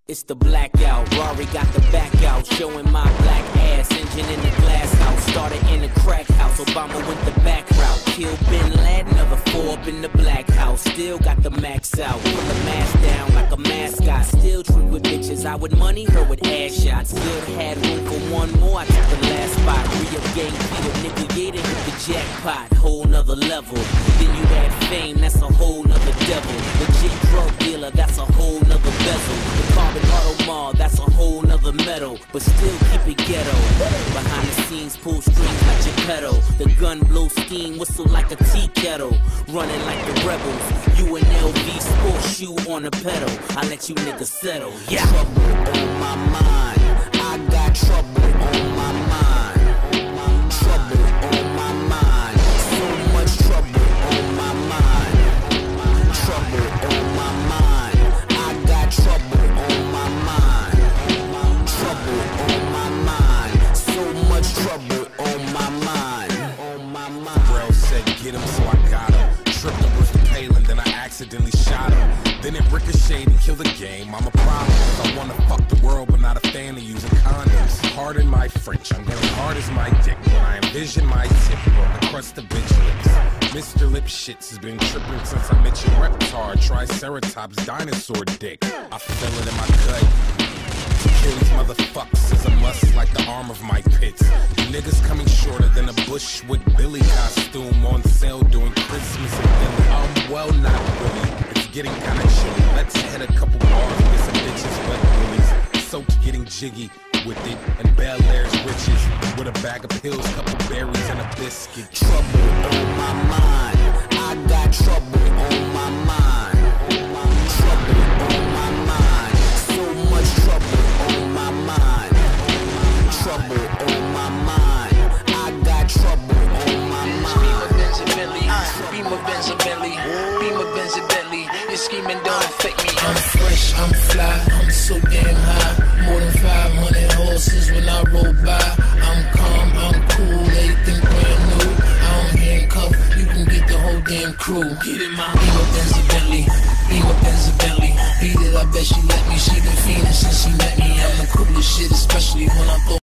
It's the blackout, Rory got the back out, showing my black ass, engine in the glass house, started in a crack house, Obama went the back route, killed Bin Laden, another 4 up in the black house, still got the max out, put the mask down like a mascot, still trick with bitches, I would money her with ass shots, still had room for one more, I took the last spot, re-up gang Peter, nigga Yater hit the jackpot, whole nother level, then you had fame, that's a whole nother devil, legit drug dealer, that's a whole nother bezel, the carbon auto mall, that's a whole nother metal, but still keep it ghetto. Behind the scenes, pull strings like Geppetto. The gun blow steam, whistle like a tea kettle. Running like the rebels. You an LV sports shoe on the pedal. I let you niggas settle. Yeah. Trouble on my mind. I got trouble on my mind. Trouble on my mind. So much trouble on my mind. Trouble on my mind. I got trouble on my mind. Trouble on my mind. So much trouble on my mind. On my mind. Bro said get him, so I got him. Tripped up with the Palin, then I accidentally shot him. Then it ricocheted and killed the game. I'm a problem, cause I wanna fuck the world, but not a fan of using condoms. Pardon my French, I'm going hard as my dick when I envision my tip on the crust of bitch lips. Mr. Lip Shits has been tripping since I met your reptar, Triceratops dinosaur dick. I feel it in my gut. Kill these motherfuckers is a must like the arm of my pits. Niggas coming shorter than a Bushwick Billy costume on sale during Christmas in Philly. Well, not really. It's getting kinda chilly. Let's hit a couple bars and get some bitches wet willies. Soaked getting jiggy with it and Bel Air's riches. With a bag of pills, couple berries and a biscuit. Trouble on my mind. I got trouble on my mind. Trouble on my mind. So much trouble on my mind. Trouble on my mind. I got trouble on my mind. Beamer Benz and Bentley, Beamer Benz and Bentley. Your scheming don't affect me. I'm fresh, I'm fly, I'm so damn high. More than 500 horses when I roll by. I'm calm, I'm cool, everything brand new. I don't handcuff, you can get the whole damn crew. Get in my Beamer Benz and Bentley, Beamer Benz and Bentley. Beat it, I bet she let me. She been fiending since she met me. I'm the coolest shit, especially when I go.